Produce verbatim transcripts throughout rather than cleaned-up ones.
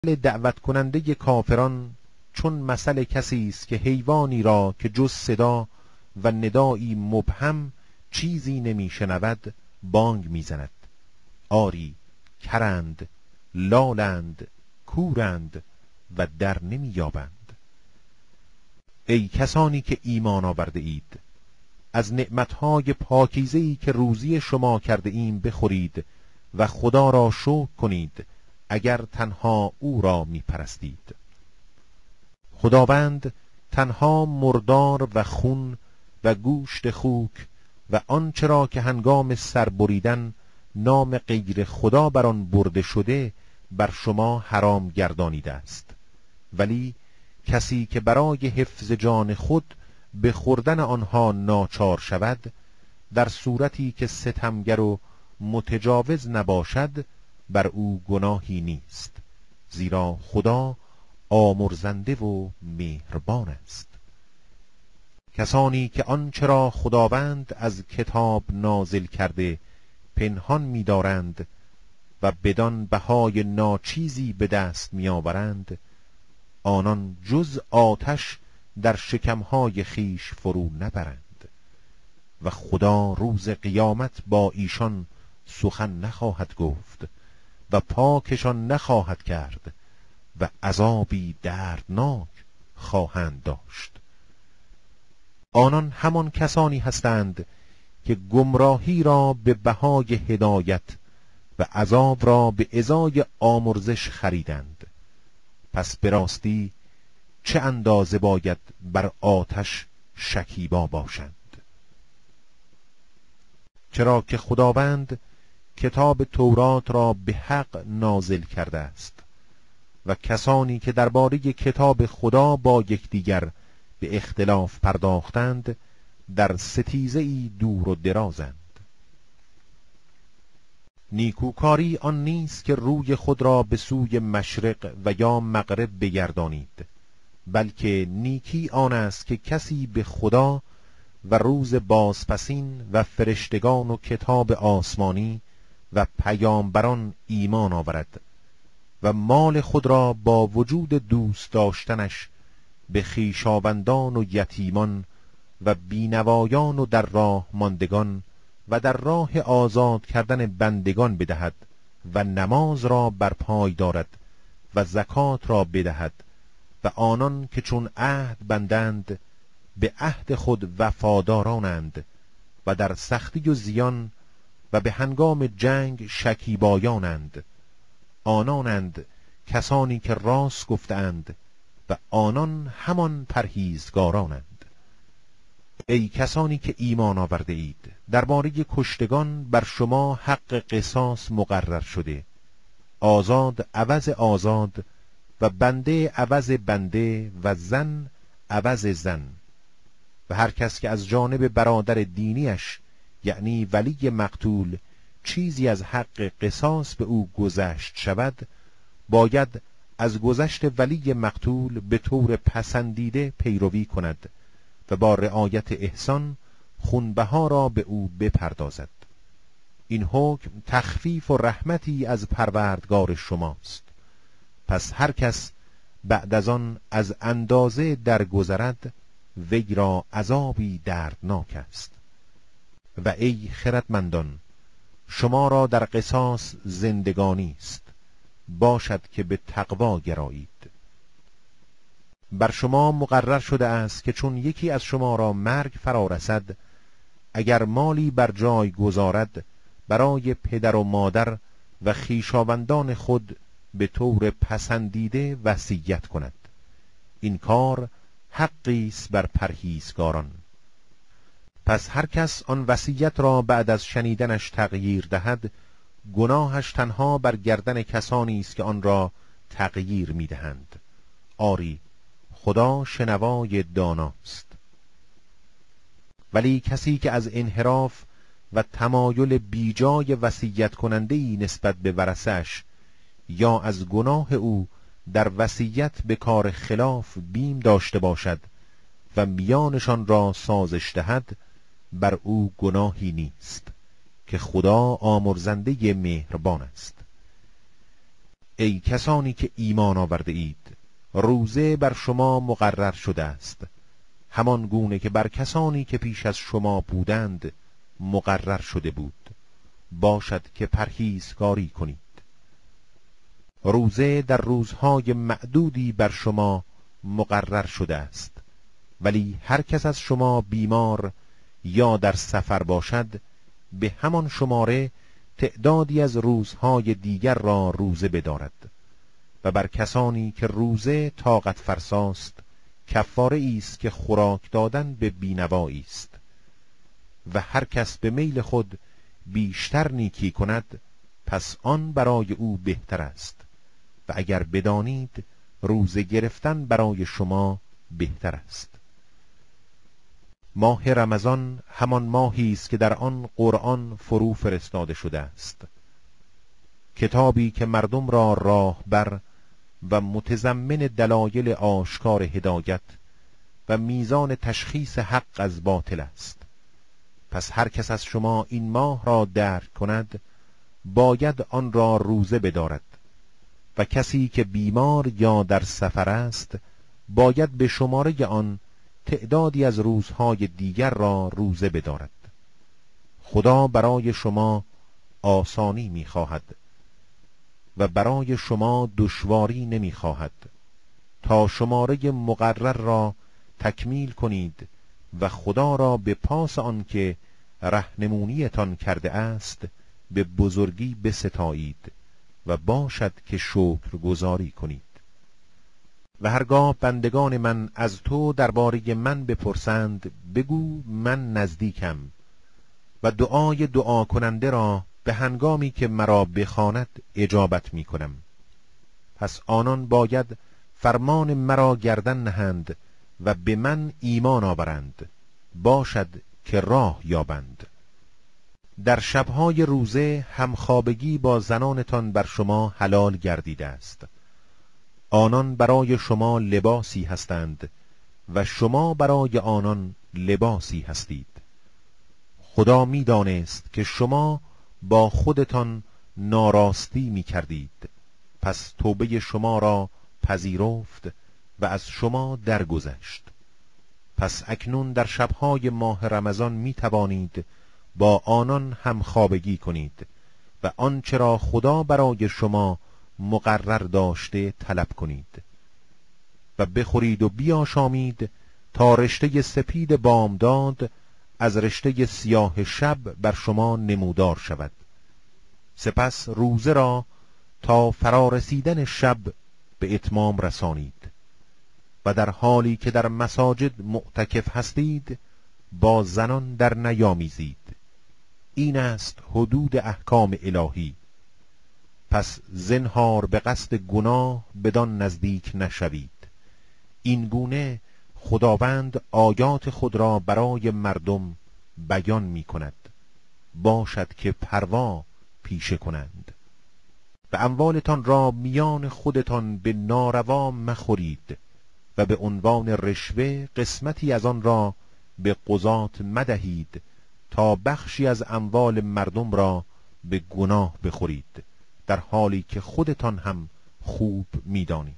دعوت کننده کافران چون مثل کسی است که حیوانی را که جز صدا و ندایی مبهم چیزی نمیشنود بانگ میزند. آری کرند، لالند، کورند و در نمییابند. ای کسانی که ایمان آورده اید، از نعمتهای پاکیزه‌ای که روزی شما کرده ایم بخورید و خدا را شکر کنید اگر تنها او را می پرستید. خداوند تنها مردار و خون و گوشت خوک و آنچه را که هنگام سر بریدن نام غیر خدا بر آن برده شده بر شما حرام گردانیده است، ولی کسی که برای حفظ جان خود به خوردن آنها ناچار شود، در صورتی که ستمگر و متجاوز نباشد بر او گناهی نیست، زیرا خدا آمرزنده و مهربان است. کسانی که آنچه را خداوند از کتاب نازل کرده پنهان می‌دارند و بدان بهای ناچیزی به دست می‌آورند، آنان جز آتش در شکمهای خیش فرو نبرند و خدا روز قیامت با ایشان سخن نخواهد گفت و پاکشان نخواهد کرد و عذابی دردناک خواهند داشت. آنان همان کسانی هستند که گمراهی را به بهای هدایت و عذاب را به ازای آمرزش خریدند. پس به راستی چه اندازه باید بر آتش شکیبا باشند. چرا که خداوند کتاب تورات را به حق نازل کرده است و کسانی که درباره کتاب خدا با یکدیگر به اختلاف پرداختند در ستیزه‌ای دور و درازند. نیکوکاری آن نیست که روی خود را به سوی مشرق و یا مغرب بگردانید، بلکه نیکی آن است که کسی به خدا و روز بازپسین و فرشتگان و کتاب آسمانی و پیامبران ایمان آورد و مال خود را با وجود دوست داشتنش به خویشاوندان و یتیمان و بینوایان و در راه ماندگان و در راه آزاد کردن بندگان بدهد و نماز را برپای دارد و زکات را بدهد و آنان که چون عهد بندند به عهد خود وفادارانند و در سختی و زیان و به هنگام جنگ شکیبایانند. آنانند کسانی که راست گفتند و آنان همان پرهیزگارانند. ای کسانی که ایمان آورده اید، درباره کشتگان بر شما حق قصاص مقرر شده، آزاد عوض آزاد و بنده عوض بنده و زن عوض زن، و هر کس که از جانب برادر دینیش یعنی ولی مقتول چیزی از حق قصاص به او گذشت شود، باید از گذشت ولی مقتول به طور پسندیده پیروی کند و با رعایت احسان خونبها را به او بپردازد. این حکم تخفیف و رحمتی از پروردگار شماست. پس هر کس بعد از آن از اندازه درگذرد وی را عذابی دردناک است. و ای خردمندان، شما را در قصاص زندگانی است، باشد که به تقوا گرایید. بر شما مقرر شده است که چون یکی از شما را مرگ فرا رسد، اگر مالی بر جای گذارد برای پدر و مادر و خویشاوندان خود به طور پسندیده وصیت کند. این کار حقی است بر پرهیزگاران. پس هر کس آن وصیت را بعد از شنیدنش تغییر دهد، گناهش تنها بر گردن کسانی است که آن را تغییر می‌دهند. آری خدا شنوای داناست. ولی کسی که از انحراف و تمایل بیجای وصیت کننده‌ای نسبت به ورثه‌اش یا از گناه او در وصیت به کار خلاف بیم داشته باشد و میانشان را سازش دهد، بر او گناهی نیست که خدا آمرزنده مهربان است. ای کسانی که ایمان آورده اید، روزه بر شما مقرر شده است، همان گونه که بر کسانی که پیش از شما بودند مقرر شده بود، باشد که پرهیزگاری کنید. روزه در روزهای معدودی بر شما مقرر شده است، ولی هر کس از شما بیمار یا در سفر باشد، به همان شماره تعدادی از روزهای دیگر را روزه بدارد. و بر کسانی که روزه طاقت فرساست کفاره است که خوراک دادن به بینوایی است. و هر کس به میل خود بیشتر نیکی کند، پس آن برای او بهتر است. و اگر بدانید روزه گرفتن برای شما بهتر است. ماه رمضان همان ماهی است که در آن قرآن فرو فرستاده شده است، کتابی که مردم را راهبر و متضمن دلایل آشکار هدایت و میزان تشخیص حق از باطل است. پس هر کس از شما این ماه را درک کند، باید آن را روزه بدارد، و کسی که بیمار یا در سفر است، باید به شماره آن تعدادی از روزهای دیگر را روزه بدارد. خدا برای شما آسانی می‌خواهد و برای شما دشواری نمی‌خواهد، تا شماره مقرر را تکمیل کنید و خدا را به پاس آن که رهنمونیتان کرده است به بزرگی بستایید و باشد که شکر گزاری کنید. و هرگاه بندگان من از تو درباره من بپرسند، بگو من نزدیکم و دعای دعا کننده را به هنگامی که مرا بخواند اجابت می کنم. پس آنان باید فرمان مرا گردن نهند و به من ایمان آورند، باشد که راه یابند. در شبهای روزه همخوابگی با زنانتان بر شما حلال گردیده است. آنان برای شما لباسی هستند و شما برای آنان لباسی هستید. خدا می دانست که شما با خودتان ناراستی می کردید، پس توبه شما را پذیرفت و از شما درگذشت. پس اکنون در شبهای ماه رمضان می توانید با آنان همخوابگی کنید و آنچه را خدا برای شما مقرر داشته طلب کنید و بخورید و بیاشامید تا رشته سپید بامداد از رشته سیاه شب بر شما نمودار شود. سپس روزه را تا فرارسیدن شب به اتمام رسانید و در حالی که در مساجد معتکف هستید با زنان در نیامیزید. این است حدود احکام الهی. پس زنهار به قصد گناه بدان نزدیک نشوید. این گونه خداوند آیات خود را برای مردم بیان می کند، باشد که پروا پیشه کنند. و اموالتان را میان خودتان به ناروا مخورید و به عنوان رشوه قسمتی از آن را به قضات مدهید تا بخشی از اموال مردم را به گناه بخورید، در حالی که خودتان هم خوب می‌دانید.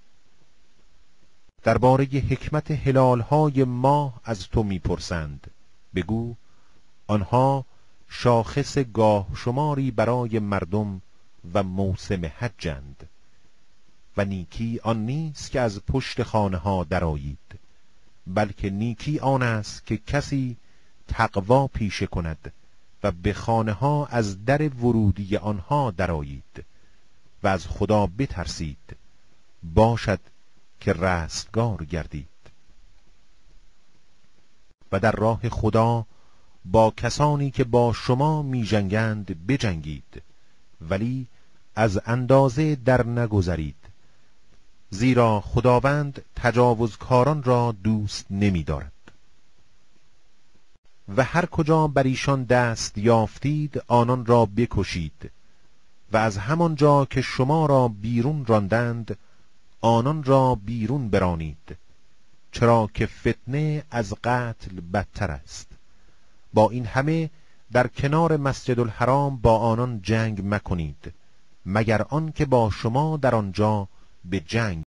درباره حکمت هلال‌های ماه از تو می‌پرسند، بگو آنها شاخص گاه شماری برای مردم و موسم حجند و نیکی آن نیست که از پشت خانه ها درآیید، بلکه نیکی آن است که کسی تقوا پیشه کند و به خانه ها از در ورودی آنها درآیید و از خدا بترسید، باشد که رستگار گردید. و در راه خدا با کسانی که با شما می جنگند بجنگید، ولی از اندازه در نگذرید، زیرا خداوند تجاوزکاران را دوست نمی دارد. و هر کجا بر ایشان دست یافتید آنان را بکشید و از همان جا که شما را بیرون راندند آنان را بیرون برانید، چرا که فتنه از قتل بدتر است. با این همه در کنار مسجد الحرام با آنان جنگ مکنید، مگر آن که با شما در آنجا به جنگ